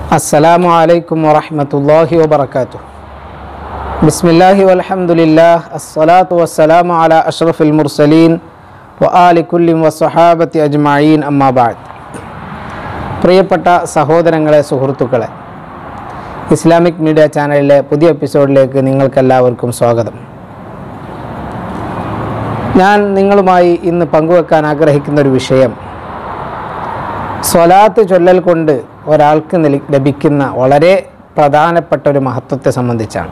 അസ്സലാമു അലൈക്കും വറഹ്മത്തുള്ളാഹി വബറകാതുഹു. ബിസ്മില്ലാഹി വൽഹംദുലില്ലാഹ് അസ്സലാത്തു വസ്സലാമു അലാ അഷ്റഫിൽ മുർസലീൻ വആലി കുല്ലി വസ്സഹാബത്തി അജ്മഈൻ അമ്മാ ബഅദ്. പ്രിയപ്പെട്ട സഹോദരങ്ങളെ, സുഹൃത്തുക്കളെ, ഇസ്ലാമിക് മീഡിയ ചാനലിലെ പുതിയ എപ്പിസോഡിലേക്ക് നിങ്ങൾക്കെല്ലാവർക്കും സ്വാഗതം. ഞാൻ നിങ്ങളുമായി ഇന്ന് പങ്കുവെക്കാൻ ആഗ്രഹിക്കുന്ന ഒരു വിഷയം സ്വലാത്ത് ചൊല്ലൽ കൊണ്ട് ഒരാൾക്ക് ലഭിക്കുന്ന വളരെ പ്രധാനപ്പെട്ട ഒരു മഹത്വത്തെ സംബന്ധിച്ചാണ്.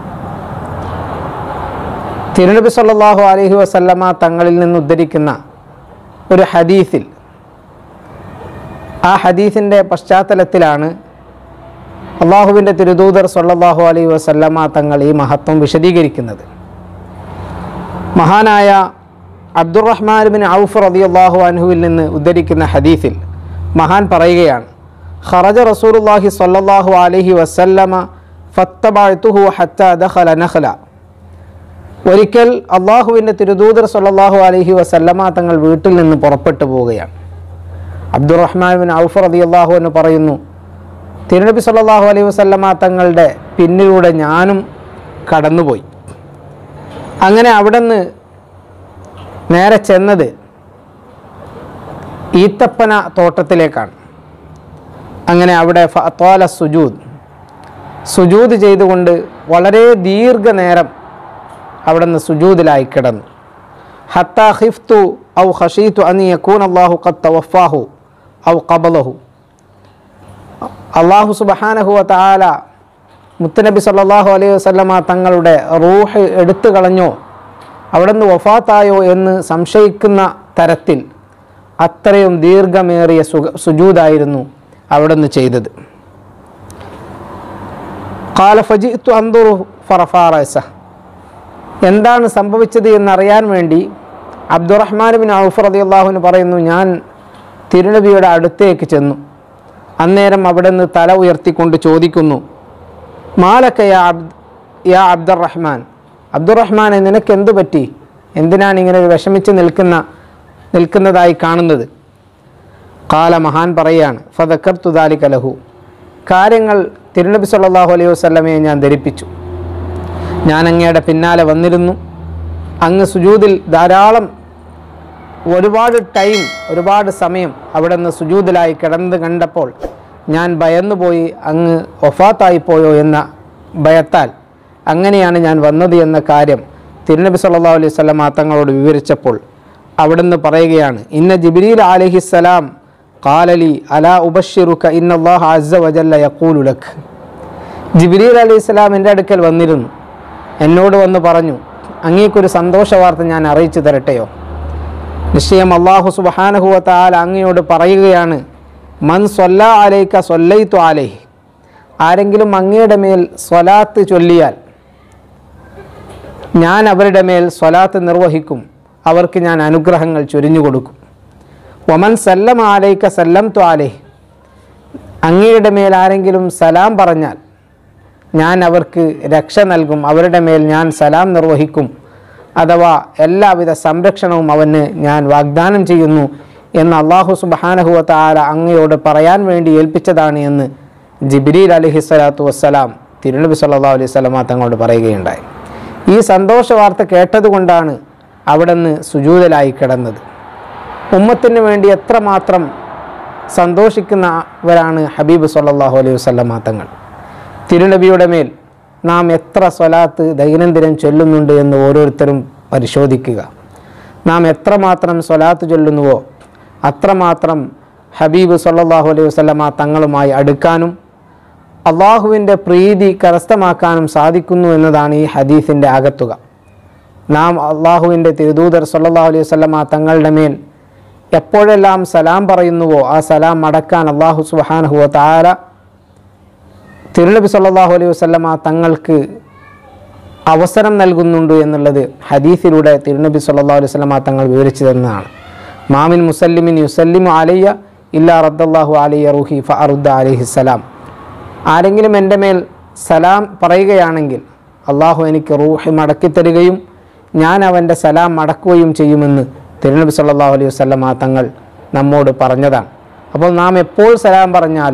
തിരുനബി സല്ലല്ലാഹു അലൈഹി വസല്ലമ തങ്ങളിൽ നിന്ന് ഉദ്ധരിക്കുന്ന ഒരു ഹദീസിൽ, ആ ഹദീസിൻ്റെ പശ്ചാത്തലത്തിലാണ് അള്ളാഹുവിൻ്റെ തിരുദൂതർ സല്ലല്ലാഹു അലൈഹി വസല്ലമ തങ്ങൾ ഈ മഹത്വം വിശദീകരിക്കുന്നത്. മഹാനായ അബ്ദുറഹ്മാൻ ബിൻ ഔഫ് റളിയല്ലാഹു അൻഹുവിൽ നിന്ന് ഉദ്ധരിക്കുന്ന ഹദീസിൽ മഹാൻ പറയുകയാണ്, ഖറജ റസൂലുള്ളാഹി സ്വല്ലല്ലാഹു അലൈഹി വസല്ലമ ഫത്തബഅതുഹു ഹത്താ ദഖല നഖല. ഒരിക്കൽ അള്ളാഹുവിൻ്റെ തിരുദൂതർ സ്വല്ലല്ലാഹു അലൈഹി വസല്ലമ തങ്ങൾ വീട്ടിൽ നിന്ന് പുറപ്പെട്ടു പോവുകയാണ്. അബ്ദുറഹ്മാൻ ബിൻ ഔഫ് റളിയല്ലാഹു അൻഹു പറയുന്നു, തിരുനബി സ്വല്ലല്ലാഹു അലൈഹി വസല്ലമ തങ്ങളുടെ പിന്നിലൂടെ ഞാനും കടന്നുപോയി. അങ്ങനെ അവിടുന്ന് നേരെ ചെന്നത് ഈത്തപ്പന തോട്ടത്തിലേക്കാണ്. അങ്ങനെ അവിടെ ഫഅത്വാല സുജൂദ് ചെയ്തുകൊണ്ട് വളരെ ദീർഘനേരം അവിടുന്ന് സുജൂദിലായി കിടന്നു. ഹത്താ ഖിഫ്തു ഔ ഖശീതു അൻ യകൂന അല്ലാഹു ഖദ് തവഫാഹു ഔ ഖബലഹു. അല്ലാഹു സുബ്ഹാനഹു വ തആല മുത്തുനബി സല്ലല്ലാഹു അലൈഹി വസല്ലമ തങ്ങളുടെ റൂഹ് എടുത്തു കളഞ്ഞോ, അവിടുന്ന് വഫാത്തായോ എന്ന് സംശയിക്കുന്ന തരത്തിൽ അത്രയും ദീർഘമേറിയ സുജൂദായിരുന്നു അവിടുന്ന് ചെയ്തത്. ഖാല ഫജിഅ്തു അൻദുറു ഫറഫഅ റഅസഹ. എന്താണ് സംഭവിച്ചത് എന്നറിയാൻ വേണ്ടി അബ്ദുറഹ്മാൻ ബിൻ ഔഫ് റളിയല്ലാഹു അൻഹു പറയുന്നു, ഞാൻ തിരുനബിയുടെ അടുത്തേക്ക് ചെന്നു. അന്നേരം അവിടുന്ന് തല ഉയർത്തിക്കൊണ്ട് ചോദിക്കുന്നു, മാലക യാ അബ്ദുറഹ്മാൻ, അബ്ദുറഹ്മാനെ നിനക്ക് എന്തു പറ്റി? എന്തിനാണ് ഇങ്ങനെ വിഷമിച്ച് നിൽക്കുന്നതായി കാണുന്നത്? ഖാല, മഹാൻ പറയാണ്, ഫദക്കർതു ദാലിക ലഹു. കാര്യങ്ങൾ തിരുനബി സല്ലല്ലാഹു അലൈഹി വസല്ലമയെ ഞാൻ ധരിപ്പിച്ചു. ഞാൻ അങ്ങയുടെ പിന്നാലെ വന്നിരുന്നു. അങ്ങ് സുജൂദിൽ ധാരാളം ഒരുപാട് സമയം അവിടെ നിന്ന് സുജൂദിലായി കിടന്നത് കണ്ടപ്പോൾ ഞാൻ ഭയന്നുപോയി, അങ്ങ് വഫാത്തായിപ്പോയോ എന്ന ഭയത്താൽ അങ്ങനെയാണ് ഞാൻ വന്നത് എന്ന കാര്യം തിരുനബി സല്ലല്ലാഹു അലൈഹി വസല്ലമ തങ്ങളോട് വിവരിച്ചപ്പോൾ അവിടുന്ന് പറയുകയാണ്, ഇന്ന ജിബ്രീൽ അലൈഹിസ്സലാം ഖാലലി അലാ ഉബശ്ശിറുക ഇന്നല്ലാഹ അസ്സ വജല്ല യഖൂലു ലക്. ജിബ്രീൽ അലൈഹിസ്സലാം എൻ്റെ അടുക്കൽ വന്നിരുന്നു. എന്നോട് വന്ന് പറഞ്ഞു, അങ്ങേക്കൊരു സന്തോഷ വാർത്ത ഞാൻ അറിയിച്ചു തരട്ടെയോ? നിശ്ചയം അല്ലാഹു സുബ്ഹാനഹു വ തആല അങ്ങയോട് പറയുകയാണ്, മൻ സ്വല്ലാ അലൈക സ്വല്ലൈതു അലൈഹി. ആരെങ്കിലും അങ്ങയുടെ മേൽ സ്വലാത്ത് ചൊല്ലിയാൽ ഞാൻ അവരുടെ മേൽ സ്വലാത്ത് നിർവഹിക്കും, അവർക്ക് ഞാൻ അനുഗ്രഹങ്ങൾ ചൊരിഞ്ഞു കൊടുക്കും. വമൻ സല്ലമ അലൈക സല്ലംതു അലൈഹി. അങ്ങയുടെ മേൽ ആരെങ്കിലും സലാം പറഞ്ഞാൽ ഞാൻ അവർക്ക് രക്ഷ നൽകും, അവരുടെ മേൽ ഞാൻ സലാം നിർവഹിക്കും, അഥവാ എല്ലാവിധ സംരക്ഷണവും അവന് ഞാൻ വാഗ്ദാനം ചെയ്യുന്നു എന്ന് അല്ലാഹു സുബ്ഹാനഹു വ തആല അങ്ങയോട് പറയാൻ വേണ്ടി ഏൽപ്പിച്ചതാണ് എന്ന് ജിബ്രീൽ അലൈഹിസ്സലാത്തു വസ്സലാം തിരുനബി സല്ലല്ലാഹു അലൈഹി വസല്ലമ തങ്ങളോട് പറയുകയുണ്ടായി. ഈ സന്തോഷ വാർത്ത കേട്ടതുകൊണ്ടാണ് അവിടുന്ന് സുജൂദിലായി കിടന്നത്. ഉമ്മത്തിന് വേണ്ടി എത്രമാത്രം സന്തോഷിക്കുന്നവരാണ് ഹബീബ് സല്ലല്ലാഹു അലൈഹി വസല്ലമ തങ്ങൾ. തിരുനബിയുടെ മേൽ നാം എത്ര സ്വലാത്ത് ദൈനംദിനം ചൊല്ലുന്നുണ്ട് എന്ന് ഓരോരുത്തരും പരിശോധിക്കുക. നാം എത്രമാത്രം സ്വലാത്ത് ചൊല്ലുന്നുവോ അത്രമാത്രം ഹബീബ് സല്ലല്ലാഹു അലൈഹി വസല്ലമ തങ്ങളുമായി അടുക്കാനും അള്ളാഹുവിൻ്റെ പ്രീതി കരസ്ഥമാക്കാനും സാധിക്കുന്നു എന്നതാണ് ഈ ഹദീസിൻ്റെ ആകത്തുക. നാം അള്ളാഹുവിൻ്റെ തിരുദൂതർ സല്ലല്ലാഹു അലൈഹി വസല്ലമ തങ്ങളുടെ മേൽ എപ്പോഴെല്ലാം സലാം പറയുന്നുവോ ആ സലാം മടക്കാൻ അള്ളാഹു സുബ്ഹാനഹു വ തആല തിരുനബി സല്ലല്ലാഹു അലൈഹി വസല്ലമ തങ്ങൾക്ക് അവസരം നൽകുന്നുണ്ട് എന്നുള്ളത് ഹദീസിലൂടെ തിരുനബി സല്ലല്ലാഹു അലൈഹി വസല്ലമ തങ്ങൾ വിവരിച്ചു തന്നതാണ്. മാമിൻ മുസല്ലിമിൻ യുസല്ലിമു അലയ്യ ഇല്ലാ റദ്ദല്ലാഹു അലയ്യ റൂഹി ഫഅറുദ്ദ അലൈഹിസ്സലാം. ആരെങ്കിലും എൻ്റെ മേൽ സലാം പറയുകയാണെങ്കിൽ അള്ളാഹു എനിക്ക് റൂഹ് മടക്കിത്തരികയും ഞാൻ അവൻ്റെ സലാം മടക്കുകയും ചെയ്യുമെന്ന് തിരുനബി സല്ലല്ലാഹു അലൈഹി വസല്ലമ തങ്ങൾ നമ്മോട് പറഞ്ഞതാണ്. അപ്പോൾ നാം എപ്പോൾ സലാം പറഞ്ഞാലും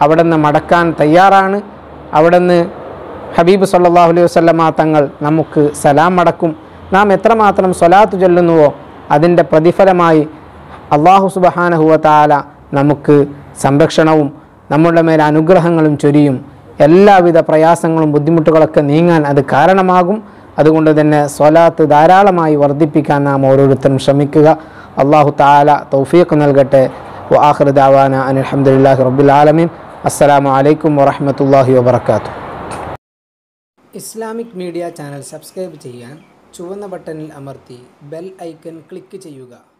അവിടുന്ന് മടക്കാൻ തയ്യാറാണ്. അവിടുന്ന് ഹബീബ് സല്ലല്ലാഹു അലൈഹി വസല്ലമ തങ്ങൾ നമുക്ക് സലാം മടക്കും. നാം എത്രമാത്രം സ്വലാത്ത് ചൊല്ലുന്നുവോ അതിൻ്റെ പ്രതിഫലമായി അല്ലാഹു സുബ്ഹാനഹു വ തആല നമുക്ക് സംരക്ഷണവും നമ്മുടെ മേലെ അനുഗ്രഹങ്ങളും ചൊരിയും. എല്ലാവിധ പ്രയാസങ്ങളും ബുദ്ധിമുട്ടുകളൊക്കെ നീങ്ങാൻ അത് കാരണമാകും. അതുകൊണ്ട് തന്നെ സ്വലാത്ത് ധാരാളമായി വർദ്ധിപ്പിക്കാൻ നാം ഓരോരുത്തരും ശ്രമിക്കുക. അല്ലാഹു തആല തൗഫീഖ് നൽകട്ടെ. വആഖിറു ദഅവാന അനിൽ ഹംദുലില്ലാഹി റബ്ബിൽ ആലമീൻ. അസ്സലാമു അലൈക്കും വറഹ്മത്തുള്ളാഹി വബറകാതുഹു. ഇസ്ലാമിക് മീഡിയ ചാനൽ സബ്സ്ക്രൈബ് ചെയ്യാൻ ചുവന്ന ബട്ടണിൽ അമർത്തി ബെൽ ഐക്കൺ ക്ലിക്ക് ചെയ്യുക.